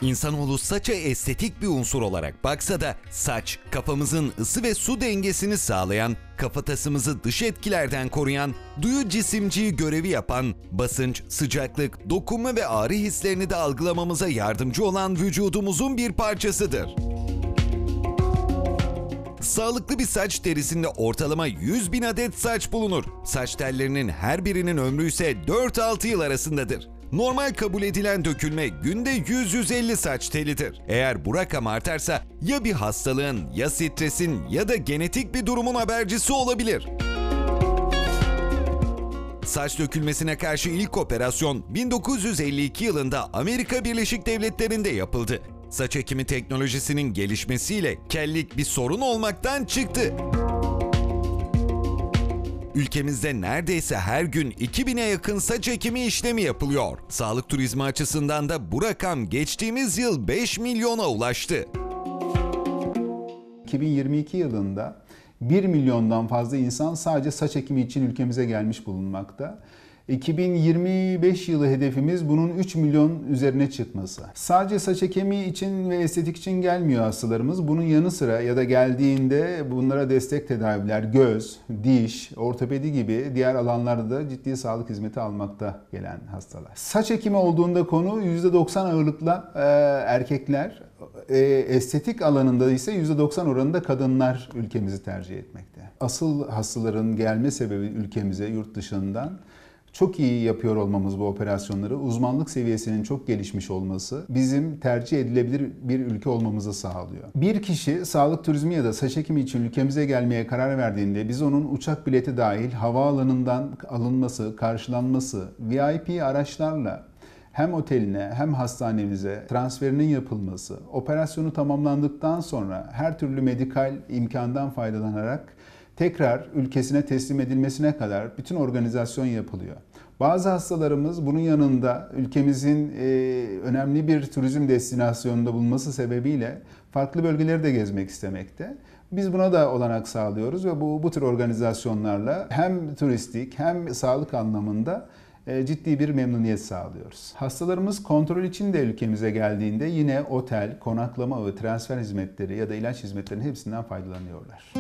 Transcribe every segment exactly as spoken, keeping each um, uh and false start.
İnsanoğlu saça estetik bir unsur olarak baksa da saç, kafamızın ısı ve su dengesini sağlayan, kafatasımızı dış etkilerden koruyan, duyu cisimciği görevi yapan, basınç, sıcaklık, dokunma ve ağrı hislerini de algılamamıza yardımcı olan vücudumuzun bir parçasıdır. Sağlıklı bir saç derisinde ortalama yüz bin adet saç bulunur. Saç tellerinin her birinin ömrü ise dört altı yıl arasındadır. Normal kabul edilen dökülme günde yüz yüz elli saç telidir. Eğer bu rakam artarsa ya bir hastalığın, ya stresin ya da genetik bir durumun habercisi olabilir. Saç dökülmesine karşı ilk operasyon bin dokuz yüz elli iki yılında Amerika Birleşik Devletleri'nde yapıldı. Saç ekimi teknolojisinin gelişmesiyle kellik bir sorun olmaktan çıktı. Ülkemizde neredeyse her gün iki bine yakın saç ekimi işlemi yapılıyor. Sağlık turizmi açısından da bu rakam geçtiğimiz yıl beş milyona ulaştı. iki bin yirmi iki yılında bir milyondan fazla insan sadece saç ekimi için ülkemize gelmiş bulunmakta. iki bin yirmi beş yılı hedefimiz bunun üç milyon üzerine çıkması. Sadece saç ekimi için ve estetik için gelmiyor hastalarımız. Bunun yanı sıra ya da geldiğinde bunlara destek tedaviler, göz, diş, ortopedi gibi diğer alanlarda da ciddi sağlık hizmeti almakta gelen hastalar. Saç ekimi olduğunda konu yüzde doksan ağırlıkla e, erkekler, e, estetik alanında ise yüzde doksan oranında kadınlar ülkemizi tercih etmekte. Asıl hastaların gelme sebebi ülkemize yurt dışından çok iyi yapıyor olmamız bu operasyonları, uzmanlık seviyesinin çok gelişmiş olması bizim tercih edilebilir bir ülke olmamızı sağlıyor. Bir kişi sağlık turizmi ya da saç ekimi için ülkemize gelmeye karar verdiğinde biz onun uçak bileti dahil havaalanından alınması, karşılanması, V I P araçlarla hem oteline hem hastanemize transferinin yapılması, operasyonu tamamlandıktan sonra her türlü medikal imkandan faydalanarak tekrar ülkesine teslim edilmesine kadar bütün organizasyon yapılıyor. Bazı hastalarımız bunun yanında ülkemizin e, önemli bir turizm destinasyonunda bulunması sebebiyle farklı bölgeleri de gezmek istemekte. Biz buna da olanak sağlıyoruz ve bu, bu tür organizasyonlarla hem turistik hem sağlık anlamında e, ciddi bir memnuniyet sağlıyoruz. Hastalarımız kontrol için de ülkemize geldiğinde yine otel, konaklama ve transfer hizmetleri ya da ilaç hizmetlerinin hepsinden faydalanıyorlar.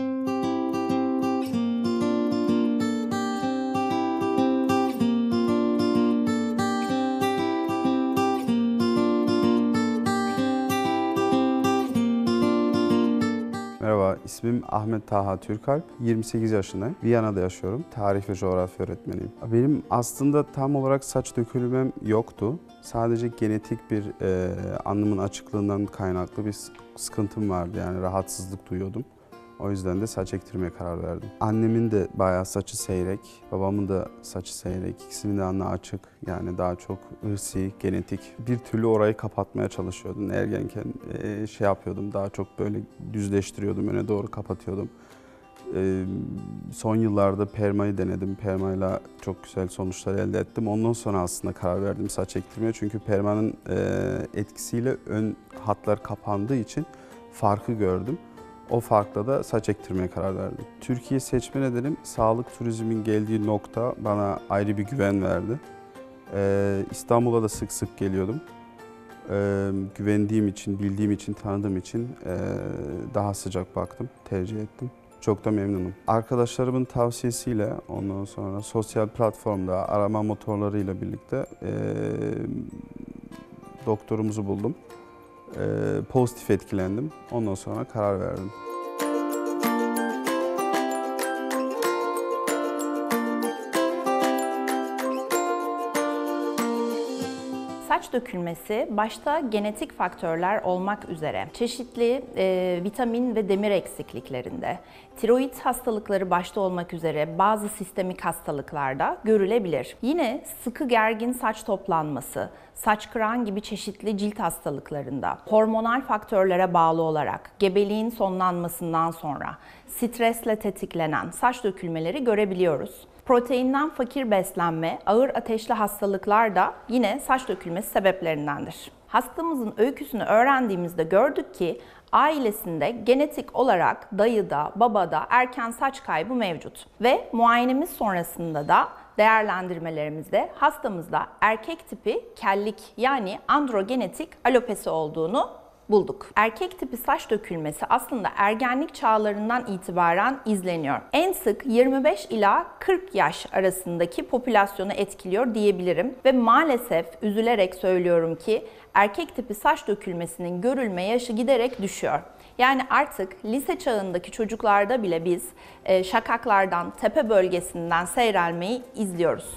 Merhaba, ismim Ahmet Taha Türkalp. yirmi sekiz yaşındayım. Viyana'da yaşıyorum. Tarih ve coğrafya öğretmeniyim. Benim aslında tam olarak saç dökülmem yoktu. Sadece genetik bir e, alnımın açıklığından kaynaklı bir sıkıntım vardı. Yani rahatsızlık duyuyordum. O yüzden de saç ektirmeye karar verdim. Annemin de bayağı saçı seyrek, babamın da saçı seyrek. İkisinin de alnı açık. Yani daha çok ırsi, genetik. Bir türlü orayı kapatmaya çalışıyordum. Ergenken e, şey yapıyordum, daha çok böyle düzleştiriyordum, öne doğru kapatıyordum. E, son yıllarda permayı denedim. Permayla çok güzel sonuçlar elde ettim. Ondan sonra aslında karar verdim saç ektirmeye. Çünkü permanın e, etkisiyle ön hatlar kapandığı için farkı gördüm. O farkla da saç ektirmeye karar verdim. Türkiye seçme nedenim sağlık turizmin geldiği nokta bana ayrı bir güven verdi. Ee, İstanbul'a da sık sık geliyordum. Ee, güvendiğim için, bildiğim için, tanıdığım için e, daha sıcak baktım, tercih ettim. Çok da memnunum. Arkadaşlarımın tavsiyesiyle ondan sonra sosyal platformda arama motorlarıyla birlikte e, doktorumuzu buldum. Ee, pozitif etkilendim. Ondan sonra karar verdim. Saç dökülmesi başta genetik faktörler olmak üzere çeşitli e, vitamin ve demir eksikliklerinde, tiroid hastalıkları başta olmak üzere bazı sistemik hastalıklarda görülebilir. Yine sıkı gergin saç toplanması, saç kıran gibi çeşitli cilt hastalıklarında, hormonal faktörlere bağlı olarak gebeliğin sonlanmasından sonra stresle tetiklenen saç dökülmeleri görebiliyoruz. Proteinden fakir beslenme, ağır ateşli hastalıklar da yine saç dökülmesi sebeplerindendir. Hastamızın öyküsünü öğrendiğimizde gördük ki ailesinde genetik olarak dayıda, babada erken saç kaybı mevcut ve muayenemiz sonrasında da değerlendirmelerimizde hastamızda erkek tipi kellik yani androgenetik alopesi olduğunu bulduk. Erkek tipi saç dökülmesi aslında ergenlik çağlarından itibaren izleniyor. En sık yirmi beş ila kırk yaş arasındaki popülasyonu etkiliyor diyebilirim ve maalesef üzülerek söylüyorum ki erkek tipi saç dökülmesinin görülme yaşı giderek düşüyor. Yani artık lise çağındaki çocuklarda bile biz e, şakaklardan, tepe bölgesinden seyrelmeyi izliyoruz.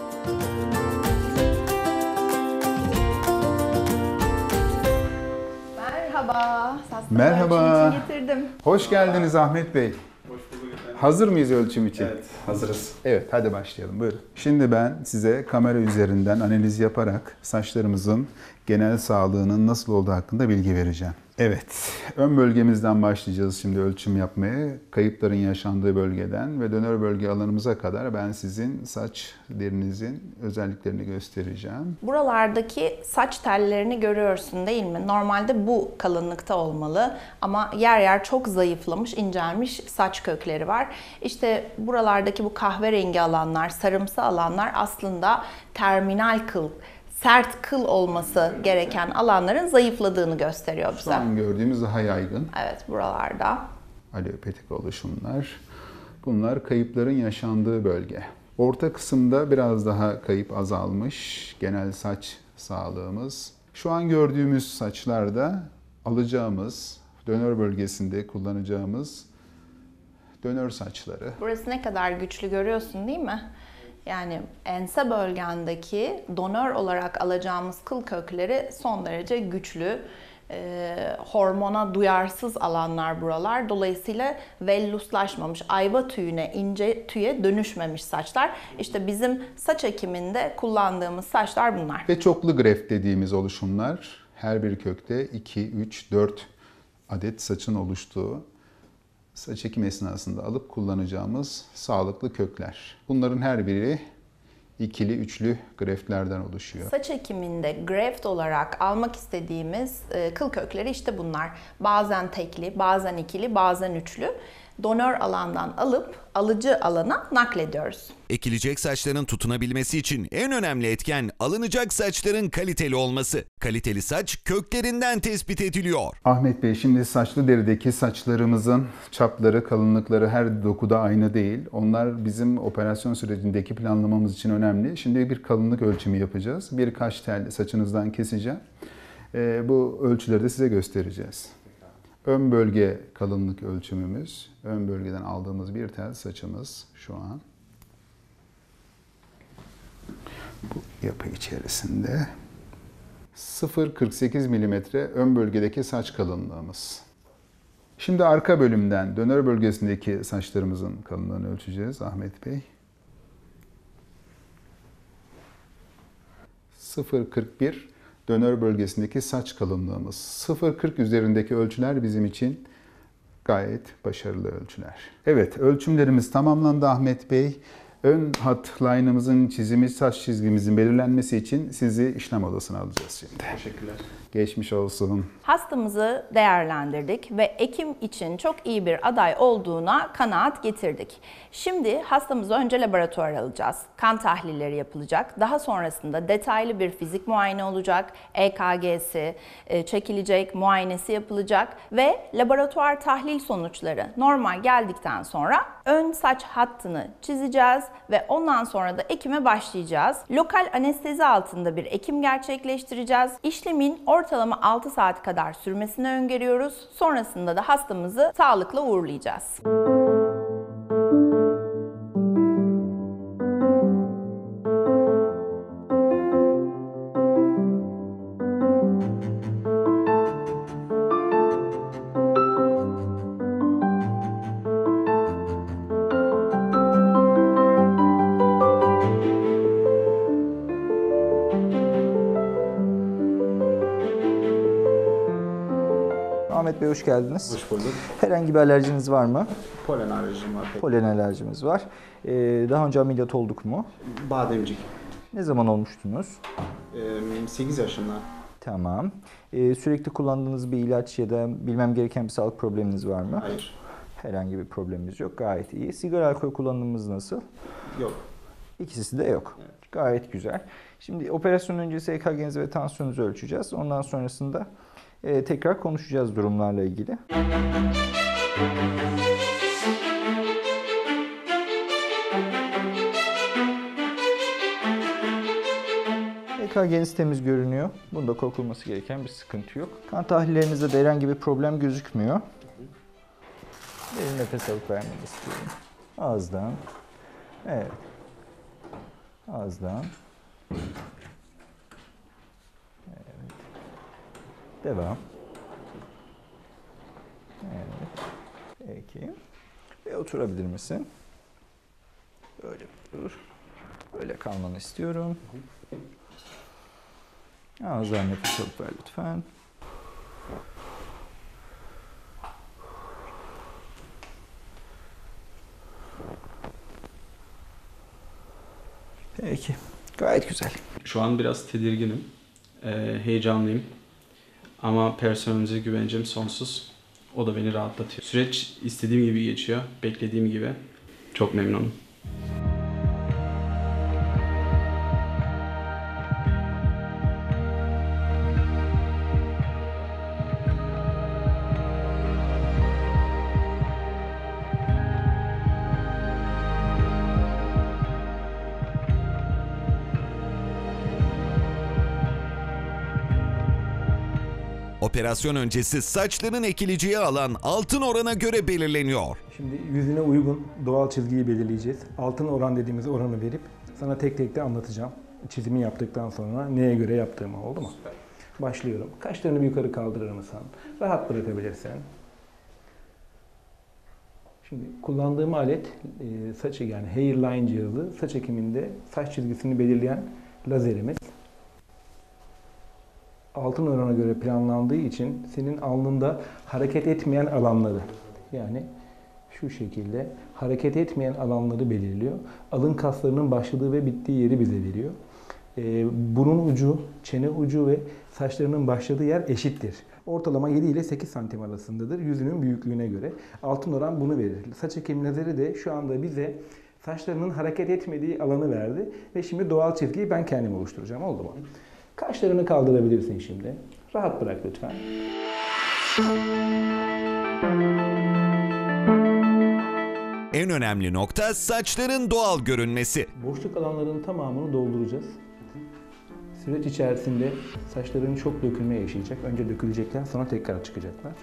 Merhaba. Merhaba. Ölçüm için getirdim. Hoş geldiniz Ahmet Bey. Hoş bulduk efendim. Hazır mıyız ölçüm için? Evet, hazırız. Evet, hadi başlayalım. Buyurun. Şimdi ben size kamera üzerinden analiz yaparak saçlarımızın genel sağlığının nasıl olduğu hakkında bilgi vereceğim. Evet, ön bölgemizden başlayacağız şimdi ölçüm yapmaya. Kayıpların yaşandığı bölgeden ve dönör bölge alanımıza kadar ben sizin saç derinizin özelliklerini göstereceğim. Buralardaki saç tellerini görüyorsun değil mi? Normalde bu kalınlıkta olmalı ama yer yer çok zayıflamış, incelmiş saç kökleri var. İşte buralardaki bu kahverengi alanlar, sarımsı alanlar aslında terminal kıl, sert kıl olması gereken alanların zayıfladığını gösteriyor bize. Şu an gördüğümüz daha yaygın. Evet, buralarda. Alopetik oluşumlar. Bunlar kayıpların yaşandığı bölge. Orta kısımda biraz daha kayıp azalmış. Genel saç sağlığımız. Şu an gördüğümüz saçlarda alacağımız, dönör bölgesinde kullanacağımız dönör saçları. Burası ne kadar güçlü görüyorsun değil mi? Yani ense bölgendeki donör olarak alacağımız kıl kökleri son derece güçlü. Ee, hormona duyarsız alanlar buralar. Dolayısıyla velluslaşmamış, ayva tüyüne, ince tüye dönüşmemiş saçlar. İşte bizim saç ekiminde kullandığımız saçlar bunlar. Ve çoklu greft dediğimiz oluşumlar. Her bir kökte iki, üç, dört adet saçın oluştuğu, saç ekim esnasında alıp kullanacağımız sağlıklı kökler. Bunların her biri ikili, üçlü greftlerden oluşuyor. Saç ekiminde graft olarak almak istediğimiz e, kıl kökleri işte bunlar. Bazen tekli, bazen ikili, bazen üçlü. Donör alandan alıp alıcı alana naklediyoruz. Ekilecek saçların tutunabilmesi için en önemli etken alınacak saçların kaliteli olması. Kaliteli saç köklerinden tespit ediliyor. Ahmet Bey, şimdi saçlı derideki saçlarımızın çapları, kalınlıkları her dokuda aynı değil. Onlar bizim operasyon sürecindeki planlamamız için önemli. Şimdi bir kalınlık ölçümü yapacağız. Birkaç tel saçınızdan keseceğim. Ee, bu ölçüleri de size göstereceğiz. Ön bölge kalınlık ölçümümüz. Ön bölgeden aldığımız bir tel saçımız şu an. Bu yapı içerisinde sıfır virgül kırk sekiz milimetre ön bölgedeki saç kalınlığımız. Şimdi arka bölümden dönör bölgesindeki saçlarımızın kalınlığını ölçeceğiz Ahmet Bey. sıfır virgül kırk bir dönör bölgesindeki saç kalınlığımız. sıfır virgül kırk üzerindeki ölçüler bizim için gayet başarılı ölçüler. Evet, ölçümlerimiz tamamlandı Ahmet Bey. Ön hat line'ımızın çizimi, saç çizgimizin belirlenmesi için sizi işlem odasına alacağız şimdi. Teşekkürler. Geçmiş olsun. Hastamızı değerlendirdik ve ekim için çok iyi bir aday olduğuna kanaat getirdik. Şimdi hastamızı önce laboratuvara alacağız. Kan tahlilleri yapılacak. Daha sonrasında detaylı bir fizik muayene olacak. E K G'si çekilecek, muayenesi yapılacak ve laboratuvar tahlil sonuçları normal geldikten sonra ön saç hattını çizeceğiz ve ondan sonra da ekime başlayacağız. Lokal anestezi altında bir ekim gerçekleştireceğiz. İşlemin ortalama altı saat kadar sürmesini öngörüyoruz. Sonrasında da hastamızı sağlıkla uğurlayacağız. Ahmet Bey hoş geldiniz. Hoş bulduk. Herhangi bir alerjiniz var mı? Polen alerjim var. Polen alerjimiz var. Ee, daha önce ameliyat olduk mu? Bademcik. Ne zaman olmuştunuz? Ee, sekiz yaşında. Tamam. Ee, sürekli kullandığınız bir ilaç ya da bilmem gereken bir sağlık probleminiz var mı? Hayır. Herhangi bir problemimiz yok. Gayet iyi. Sigara, alkol kullanımınız nasıl? Yok. İkisi de yok. Gayet güzel. Şimdi operasyon öncesi E K G'nizi ve tansiyonunuzu ölçeceğiz. Ondan sonrasında e, tekrar konuşacağız durumlarla ilgili. E K G'niz temiz görünüyor. Bunda korkulması gereken bir sıkıntı yok. Kan tahlillerinizde de herhangi bir problem gözükmüyor. Derin nefes alıp vermeni istiyorum. Ağızdan. Evet. Ağızdan. Evet. Devam. Evet. Peki. Ve oturabilir misin? Böyle dur. Böyle kalmanı istiyorum. Ağızdan nefes alıp ver lütfen. Peki. Gayet güzel. Şu an biraz tedirginim, ee, heyecanlıyım ama personelimize güvencim sonsuz. O da beni rahatlatıyor. Süreç istediğim gibi geçiyor, beklediğim gibi. Çok memnunum. Operasyon öncesi saçların ekileceği alan altın orana göre belirleniyor. Şimdi yüzüne uygun doğal çizgiyi belirleyeceğiz. Altın oran dediğimiz oranı verip sana tek tek de anlatacağım. Çizimi yaptıktan sonra neye göre yaptığımı, oldu mu? Süper. Başlıyorum. Kaşlarını bir yukarı kaldırır mısın? Rahat bırakabilirsin. Şimdi kullandığım alet e, saç yani hairline cihazı, saç ekiminde saç çizgisini belirleyen lazerimiz. Altın orana göre planlandığı için senin alnında hareket etmeyen alanları, yani şu şekilde hareket etmeyen alanları belirliyor. Alın kaslarının başladığı ve bittiği yeri bize veriyor. Ee, burun ucu, çene ucu ve saçlarının başladığı yer eşittir. Ortalama yedi ile sekiz santim arasındadır yüzünün büyüklüğüne göre. Altın oran bunu verir. Saç ekim lazeri de şu anda bize saçlarının hareket etmediği alanı verdi ve şimdi doğal çizgiyi ben kendim oluşturacağım, oldu mu? Kaşlarını kaldırabilirsin şimdi. Rahat bırak lütfen. En önemli nokta saçların doğal görünmesi. Boşluk alanlarının tamamını dolduracağız. Süreç içerisinde saçların çok dökülme yaşayacak. Önce dökülecekler, sonra tekrar çıkacaklar.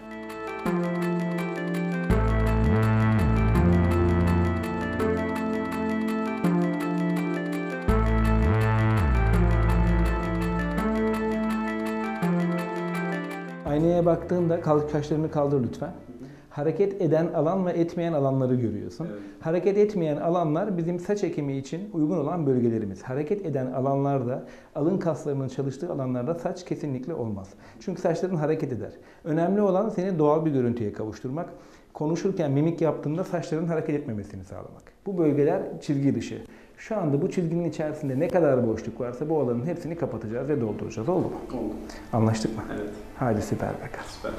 Aynaya baktığında kaşlarını kaldır lütfen. Hareket eden alan ve etmeyen alanları görüyorsun. Evet. Hareket etmeyen alanlar bizim saç ekimi için uygun olan bölgelerimiz. Hareket eden alanlarda, alın kaslarının çalıştığı alanlarda saç kesinlikle olmaz. Çünkü saçların hareket eder. Önemli olan seni doğal bir görüntüye kavuşturmak. Konuşurken mimik yaptığında saçların hareket etmemesini sağlamak. Bu bölgeler çizgi dışı. Şu anda bu çizginin içerisinde ne kadar boşluk varsa bu alanın hepsini kapatacağız ve dolduracağız. Oldu mu? Oldu. Anlaştık mı? Evet. Hadi süper bakalım. Süper.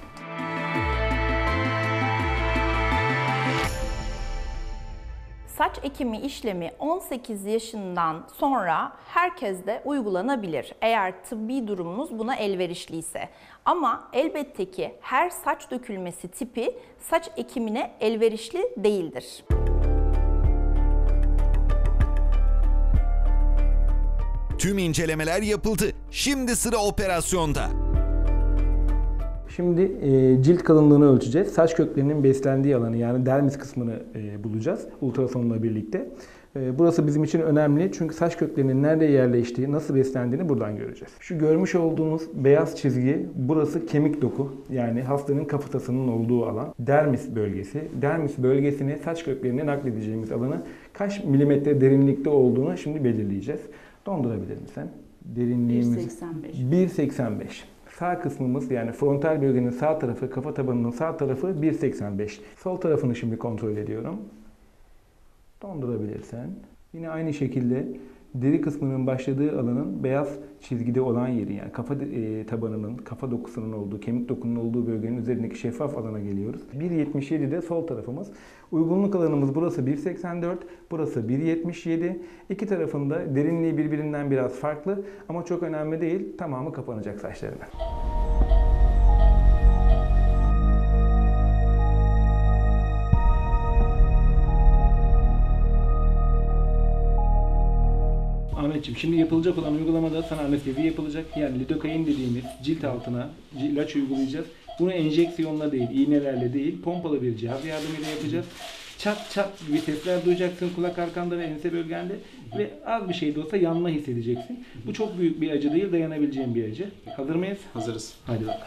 Saç ekimi işlemi on sekiz yaşından sonra herkeste uygulanabilir. Eğer tıbbi durumunuz buna elverişliyse. Ama elbette ki her saç dökülmesi tipi saç ekimine elverişli değildir. Tüm incelemeler yapıldı. Şimdi sıra operasyonda. Şimdi e, cilt kalınlığını ölçeceğiz. Saç köklerinin beslendiği alanı yani dermis kısmını e, bulacağız ultrasonla birlikte. E, burası bizim için önemli çünkü saç köklerinin nerede yerleştiği, nasıl beslendiğini buradan göreceğiz. Şu görmüş olduğunuz beyaz çizgi, burası kemik doku yani hastanın kafatasının olduğu alan. Dermis bölgesi. Dermis bölgesine saç köklerini nakledeceğimiz alanı kaç milimetre derinlikte olduğunu şimdi belirleyeceğiz. Dondurabilir misin? Derinliğimiz bir seksen beş. bir seksen beş. Sağ kısmımız yani frontal bölgenin sağ tarafı, kafa tabanının sağ tarafı bir seksen beş. Sol tarafını şimdi kontrol ediyorum. Dondurabilirsen. Yine aynı şekilde deri kısmının başladığı alanın beyaz çizgide olan yeri, yani kafa e, tabanının, kafa dokusunun olduğu, kemik dokunun olduğu bölgenin üzerindeki şeffaf alana geliyoruz. bir yetmiş yedi de sol tarafımız. Uygunluk alanımız burası bir seksen dört, burası bir yetmiş yedi. İki tarafında derinliği birbirinden biraz farklı ama çok önemli değil. Tamamı kapanacak saçlarına. Ahmetciğim, şimdi yapılacak olan uygulamada sana anestezi yapılacak. Yani lidokain dediğimiz cilt altına ilaç uygulayacağız. Bunu enjeksiyonla değil, iğnelerle değil, pompalı bir cihaz yardımıyla yapacağız. Çat çat gibi sesler duyacaksın kulak arkanda ve ense bölgende ve az bir şey de olsa yanma hissedeceksin. Bu çok büyük bir acı değil, dayanabileceğin bir acı. Hazır mıyız? Hazırız. Hadi bakalım.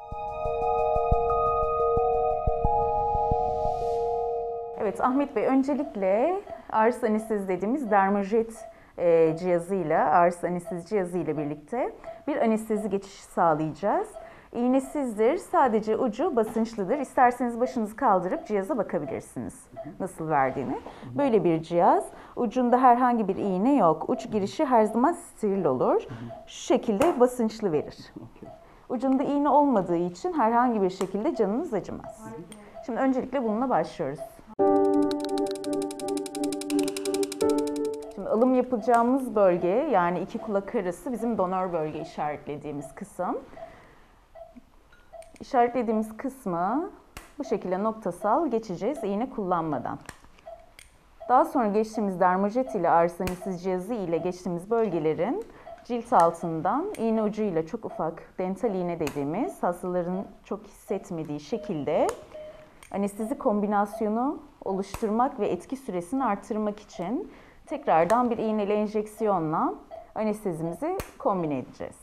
Evet Ahmet Bey, öncelikle ağrısız anestezi dediğimiz dermojet e, cihazıyla, ağrısız anestezi cihazıyla birlikte bir anestezi geçişi sağlayacağız. İğnesizdir, sadece ucu basınçlıdır. İsterseniz başınızı kaldırıp cihaza bakabilirsiniz nasıl verdiğini. Böyle bir cihaz. Ucunda herhangi bir iğne yok. Uç girişi her zaman steril olur. Şu şekilde basınçlı verir. Ucunda iğne olmadığı için herhangi bir şekilde canınız acımaz. Şimdi öncelikle bununla başlıyoruz. Şimdi alım yapacağımız bölge, yani iki kulak arası bizim donör bölge işaretlediğimiz kısım. İşaretlediğimiz kısmı bu şekilde noktasal geçeceğiz iğne kullanmadan. Daha sonra geçtiğimiz dermojet ile ağrısız anestezi cihazı ile geçtiğimiz bölgelerin cilt altından iğne ucuyla çok ufak dental iğne dediğimiz hastaların çok hissetmediği şekilde anestezi kombinasyonu oluşturmak ve etki süresini artırmak için tekrardan bir iğneli enjeksiyonla anestezimizi kombine edeceğiz.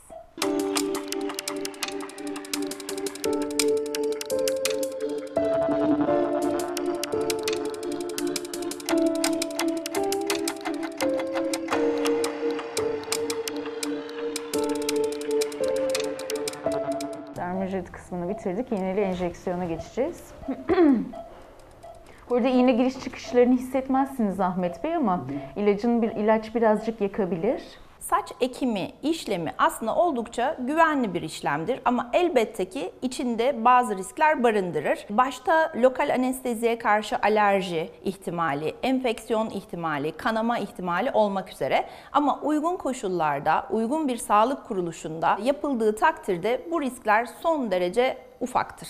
Dermojet kısmını bitirdik. İğneli enjeksiyona geçeceğiz. Burada iğne giriş çıkışlarını hissetmezsiniz Ahmet Bey ama ilacın bir ilaç birazcık yakabilir. Saç ekimi işlemi aslında oldukça güvenli bir işlemdir ama elbette ki içinde bazı riskler barındırır. Başta lokal anesteziye karşı alerji ihtimali, enfeksiyon ihtimali, kanama ihtimali olmak üzere ama uygun koşullarda, uygun bir sağlık kuruluşunda yapıldığı takdirde bu riskler son derece ufaktır.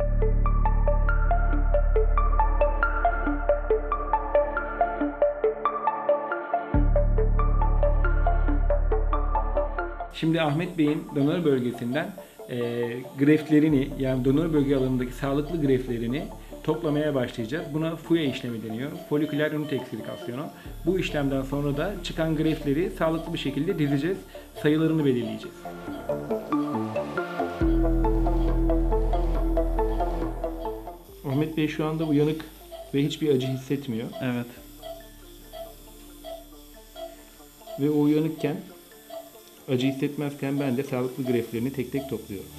Şimdi Ahmet Bey'in donör bölgesinden e, greftlerini, yani donör bölge alanındaki sağlıklı greftlerini toplamaya başlayacağız. Buna F U E işlemi deniyor. Foliküler ünite ekstrikasyonu. Bu işlemden sonra da çıkan greftleri sağlıklı bir şekilde dizeceğiz. Sayılarını belirleyeceğiz. Ahmet Bey şu anda uyanık ve hiçbir acı hissetmiyor. Evet. Ve o uyanıkken, acı hissetmezken ben de sağlıklı greftlerini tek tek topluyorum.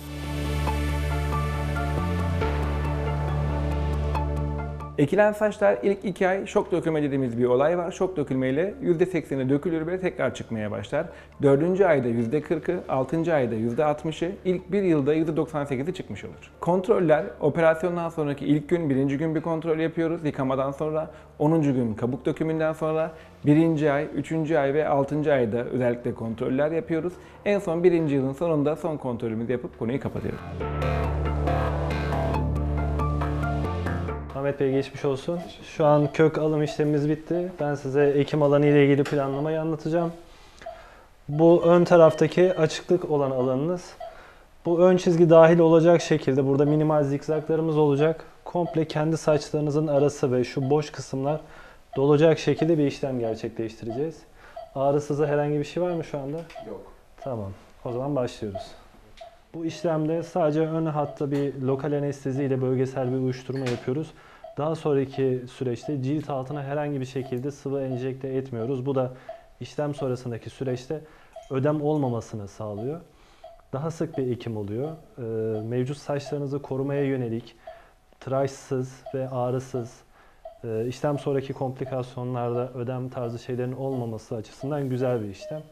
Ekilen saçlar ilk iki ay şok dökülme dediğimiz bir olay var. Şok dökülmeyle yüzde sekseni dökülür ve tekrar çıkmaya başlar. Dördüncü ayda yüzde kırkı, altıncı ayda yüzde altmışı, ilk bir yılda yüzde doksan sekizi çıkmış olur. Kontroller, operasyondan sonraki ilk gün, birinci gün bir kontrol yapıyoruz yıkamadan sonra. onuncu gün kabuk dökümünden sonra, birinci ay, üçüncü ay ve altıncı ayda özellikle kontroller yapıyoruz. En son birinci yılın sonunda son kontrolümüzü yapıp konuyu kapatıyoruz. Ahmet Bey geçmiş olsun. Şu an kök alım işlemimiz bitti. Ben size ekim alanı ile ilgili planlamayı anlatacağım. Bu ön taraftaki açıklık olan alanınız. Bu ön çizgi dahil olacak şekilde burada minimal zikzaklarımız olacak. Komple kendi saçlarınızın arası ve şu boş kısımlar dolacak şekilde bir işlem gerçekleştireceğiz. Ağrısızda herhangi bir şey var mı şu anda? Yok. Tamam. O zaman başlıyoruz. Bu işlemde sadece ön hatta bir lokal anestezi ile bölgesel bir uyuşturma yapıyoruz. Daha sonraki süreçte cilt altına herhangi bir şekilde sıvı enjekte etmiyoruz. Bu da işlem sonrasındaki süreçte ödem olmamasını sağlıyor. Daha sık bir ekim oluyor. Mevcut saçlarınızı korumaya yönelik tıraşsız ve ağrısız E, işlem sonraki komplikasyonlarda ödem tarzı şeylerin olmaması açısından güzel bir işlem.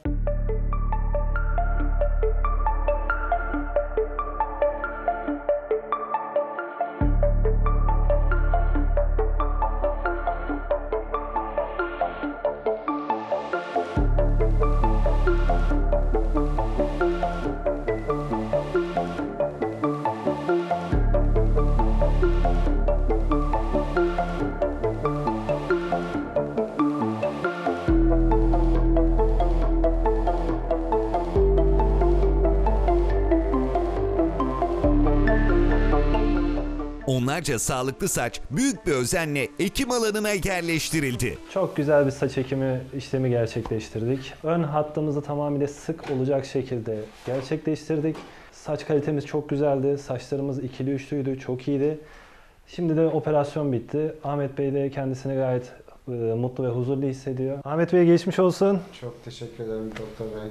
Onlarca sağlıklı saç büyük bir özenle ekim alanına yerleştirildi. Çok güzel bir saç ekimi işlemi gerçekleştirdik. Ön hattımızı tamamıyla sık olacak şekilde gerçekleştirdik. Saç kalitemiz çok güzeldi. Saçlarımız ikili üçlüydü, çok iyiydi. Şimdi de operasyon bitti. Ahmet Bey de kendisini gayet e, mutlu ve huzurlu hissediyor. Ahmet Bey'e geçmiş olsun. Çok teşekkür ederim doktor bey.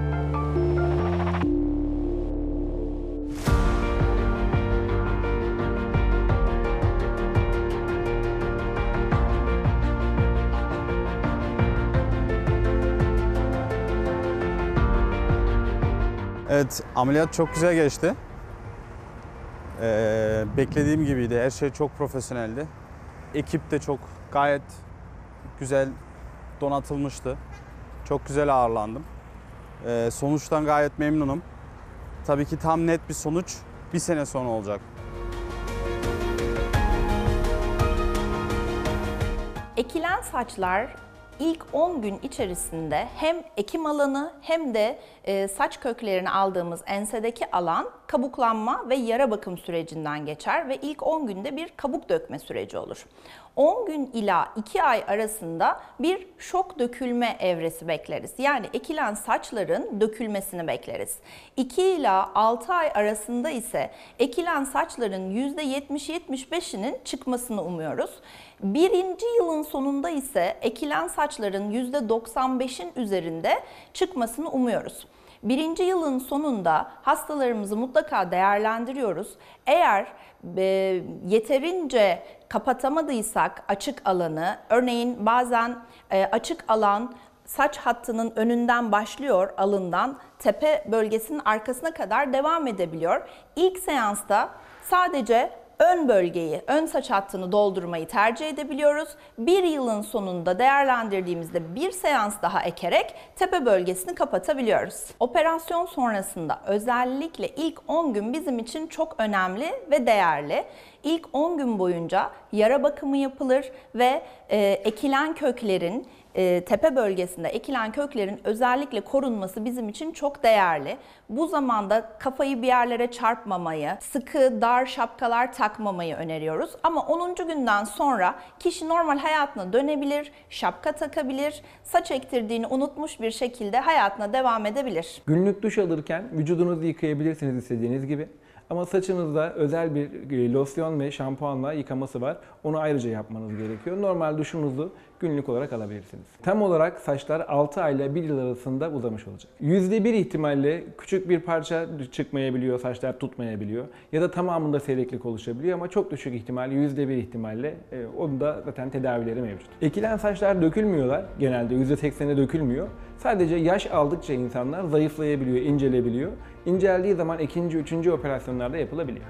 Evet, ameliyat çok güzel geçti. Ee, beklediğim gibiydi. Her şey çok profesyoneldi. Ekip de çok gayet güzel donatılmıştı. Çok güzel ağırlandım. Ee, sonuçtan gayet memnunum. Tabii ki tam net bir sonuç bir sene sonra olacak. Ekilen saçlar İlk on gün içerisinde hem ekim alanı hem de e, saç köklerini aldığımız ensedeki alan kabuklanma ve yara bakım sürecinden geçer ve ilk on günde bir kabuk dökme süreci olur. on gün ila iki ay arasında bir şok dökülme evresi bekleriz. Yani ekilen saçların dökülmesini bekleriz. iki ila altı ay arasında ise ekilen saçların yüzde yetmiş yetmiş beşinin çıkmasını umuyoruz. Birinci yılın sonunda ise ekilen saçların yüzde doksan beşin üzerinde çıkmasını umuyoruz. Birinci yılın sonunda hastalarımızı mutlaka değerlendiriyoruz. Eğer e, yeterince kapatamadıysak açık alanı, örneğin bazen e, açık alan saç hattının önünden başlıyor, alından tepe bölgesinin arkasına kadar devam edebiliyor. İlk seansta sadece ön bölgeyi, ön saç hattını doldurmayı tercih edebiliyoruz. Bir yılın sonunda değerlendirdiğimizde bir seans daha ekerek tepe bölgesini kapatabiliyoruz. Operasyon sonrasında özellikle ilk on gün bizim için çok önemli ve değerli. İlk on gün boyunca yara bakımı yapılır ve e, ekilen köklerin E, tepe bölgesinde ekilen köklerin özellikle korunması bizim için çok değerli. Bu zamanda kafayı bir yerlere çarpmamayı, sıkı dar şapkalar takmamayı öneriyoruz. Ama onuncu günden sonra kişi normal hayatına dönebilir, şapka takabilir, saç ektirdiğini unutmuş bir şekilde hayatına devam edebilir. Günlük duş alırken vücudunuzu yıkayabilirsiniz istediğiniz gibi. Ama saçınızda özel bir losyon ve şampuanla yıkaması var. Onu ayrıca yapmanız gerekiyor. Normal duşunuzu günlük olarak alabilirsiniz. Tam olarak saçlar altı ay ile bir yıl arasında uzamış olacak. yüzde bir ihtimalle küçük bir parça çıkmayabiliyor, saçlar tutmayabiliyor. Ya da tamamında seyreklik oluşabiliyor ama çok düşük ihtimal, yüzde bir ihtimalle e, onun da zaten tedavileri mevcut. Ekilen saçlar dökülmüyorlar. Genelde yüzde sekseni dökülmüyor. Sadece yaş aldıkça insanlar zayıflayabiliyor, incelebiliyor. İnceldiği zaman ikinci, üçüncü operasyonlarda yapılabiliyor.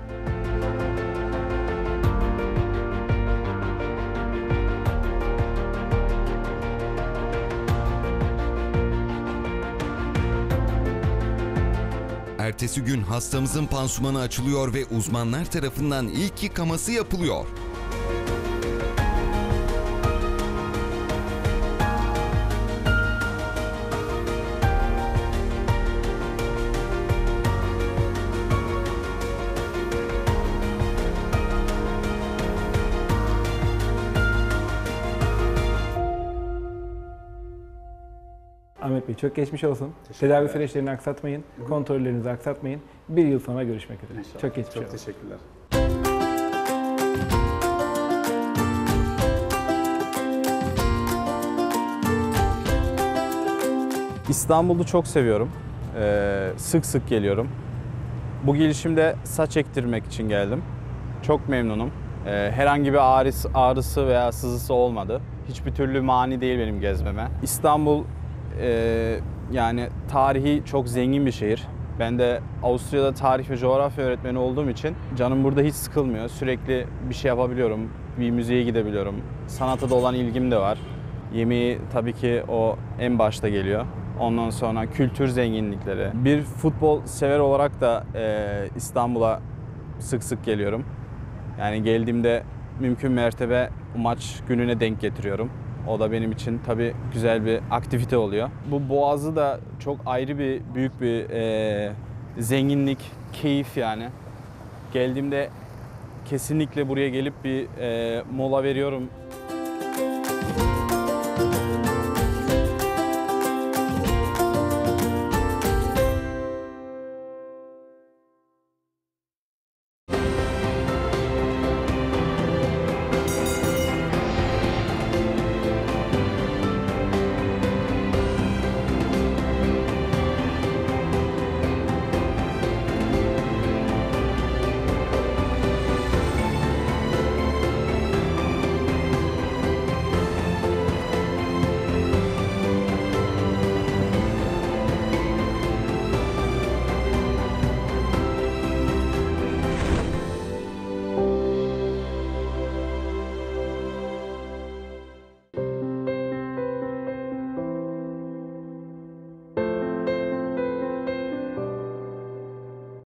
Ertesi gün hastamızın pansumanı açılıyor ve uzmanlar tarafından ilk yıkaması yapılıyor. Ahmet Bey çok geçmiş olsun. Tedavi süreçlerini aksatmayın, kontrollerinizi aksatmayın. Bir yıl sonra görüşmek üzere. İnşallah. Çok geçmiş Çok olsun. teşekkürler. İstanbul'u çok seviyorum. Ee, sık sık geliyorum. Bu gelişimde saç ektirmek için geldim. Çok memnunum. Ee, herhangi bir ağrısı, ağrısı veya sızısı olmadı. Hiçbir türlü mani değil benim gezmeme. İstanbul e, yani tarihi çok zengin bir şehir. Ben de Avusturya'da tarih ve coğrafya öğretmeni olduğum için canım burada hiç sıkılmıyor. Sürekli bir şey yapabiliyorum, bir müzeye gidebiliyorum. Sanata da olan ilgim de var. Yemeği tabii ki o en başta geliyor. Ondan sonra kültür zenginlikleri. Bir futbol sever olarak da e, İstanbul'a sık sık geliyorum. Yani geldiğimde mümkün mertebe maç gününe denk getiriyorum. O da benim için tabii güzel bir aktivite oluyor. Bu Boğazı da çok ayrı bir, büyük bir e, zenginlik, keyif yani. Geldiğimde kesinlikle buraya gelip bir e, mola veriyorum.